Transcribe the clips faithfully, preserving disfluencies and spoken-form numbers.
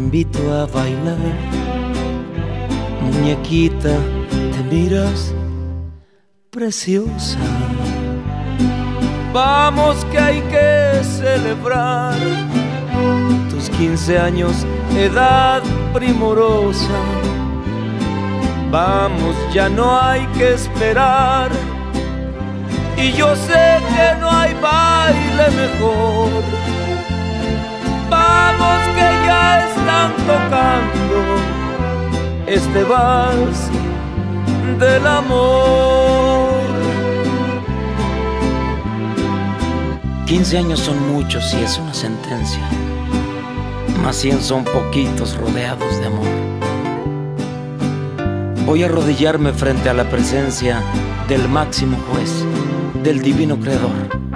invito a bailar. Muñequita, te miras preciosa. Vamos que hay que celebrar tus quince años, edad primorosa. Vamos, ya no hay que esperar. Y yo sé que no hay baile mejor. Vamos que ya están tocando este vals del amor. Quince años son muchos y es una sentencia, mas cien son poquitos rodeados de amor. Voy a arrodillarme frente a la presencia del máximo juez, del divino creador.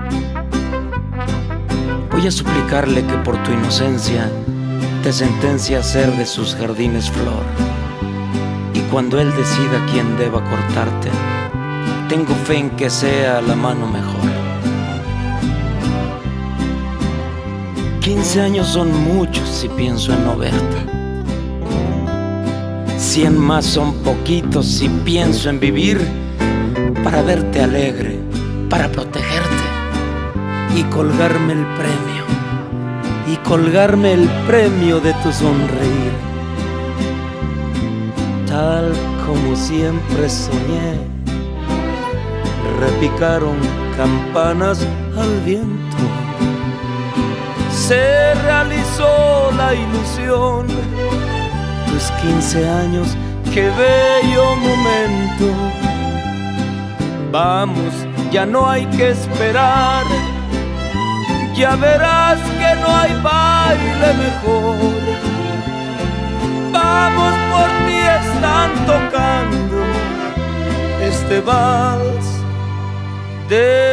Voy a suplicarle que por tu inocencia te sentencia a ser de sus jardines flor. Y cuando él decida quién deba cortarte, tengo fe en que sea la mano mejor. Quince años son muchos si pienso en no verte. Cien más son poquitos si pienso en vivir para verte alegre, para protegerte y colgarme el premio, y colgarme el premio de tu sonreír. Tal como siempre soñé, repicaron campanas al viento. Se realizó la ilusión, tus quince años, qué bello momento. Vamos, ya no hay que esperar, ya verás que no hay baile mejor. Vamos, por ti están tocando este vals de